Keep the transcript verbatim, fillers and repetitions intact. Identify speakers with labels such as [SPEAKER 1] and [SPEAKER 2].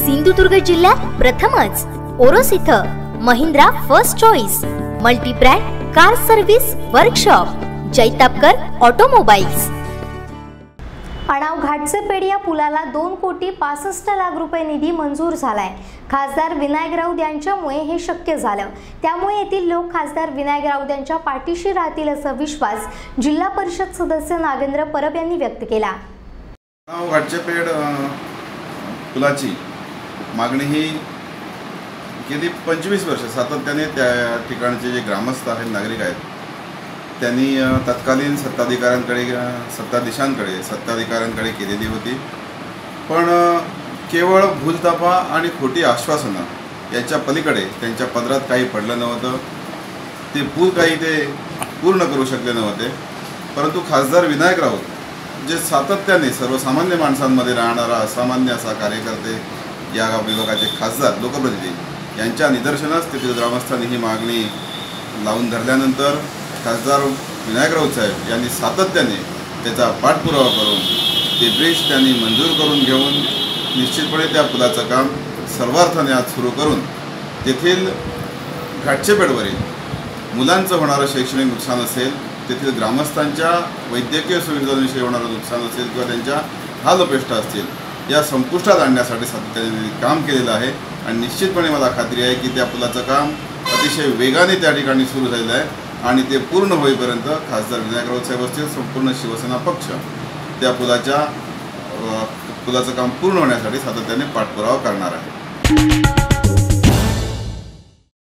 [SPEAKER 1] सिंधुदुर्ग जिल्ह्यात प्रथमच ओरोस इथं Mahindra first choice multi brand car service workshop Jaitapkar automobiles.
[SPEAKER 2] Anav घाटचे पेड या पुलाला दोन कोटी पासष्ट लाख रुपये निधी मंजूर झालाय। खासदार विनायक राऊत यांच्यामुळे हे शक्य झालं। त्यामुळे येथील लोक खासदार विनायक राऊत यांच्या पाठीशी राहतील असा विश्वास जिल्हा परिषद सदस्य नागेंद्र परब यांनी व्यक्त केला।
[SPEAKER 3] अणाव घाटचे पेड पुलाची मागणी ही गेली पंचवीस वर्ष सातत्याने त्या ठिकाणचे जे ग्रामस्थ आहेत, नागरिक आहेत, त्यांनी तत्कालीन सत्ताधिकाऱ्यांकडे सत्ताधीशांकडे सत्ताधिकाऱ्यांकडे केलेली होती। पण केवळ भूलथापा आणि खोटी आश्वासनं याच्या पलीकडे त्यांच्या पदरात काही पडलं नव्हतं। ते पूल काही ते पूर्ण करू शकले नव्हते। परंतु खासदार विनायक राऊत जे सातत्याने सर्वसामान्य माणसांमध्ये राहणारा असामान्य असा कार्यकर्ते, या विभागाचे खासदार लोकप्रतिनिधी यांच्या निदर्शनास तेथील ग्रामस्थांनी ही मागणी लावून धरल्यानंतर खासदार विनायक राऊत साहेब यांनी सातत्याने त्याचा पाठपुरावा करून ते ब्रिज त्यांनी मंजूर करून घेऊन निश्चितपणे त्या पुलाचं काम सर्वार्थाने आज सुरू करून तेथील घाटचे पेडवरील मुलांचं होणारं शैक्षणिक नुकसान असेल, तेथील ग्रामस्थांच्या वैद्यकीय सुविधांविषयी होणारं नुकसान असेल किंवा त्यांच्या हालअपेष्टा असतील, या संपुष्टात आणण्यासाठी सातत्याने काम केलेलं आहे। आणि निश्चितपणे मला खात्री आहे की त्या पुलाचं काम अतिशय वेगाने त्या ठिकाणी सुरू झालेलं आहे आणि ते पूर्ण होईपर्यंत खासदार विनायक राऊत साहेब असतील, संपूर्ण शिवसेना पक्ष त्या पुलाच्या पुलाचं काम पूर्ण होण्यासाठी सातत्याने पाठपुरावा करणार आहे।